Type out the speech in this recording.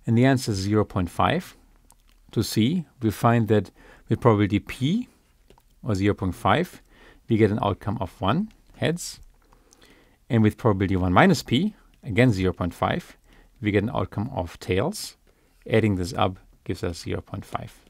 And the answer is 0.5. To C, we find that with probability P, or 0.5, we get an outcome of 1, heads. And with probability 1 minus P, again 0.5, we get an outcome of tails. Adding this up gives us 0.5.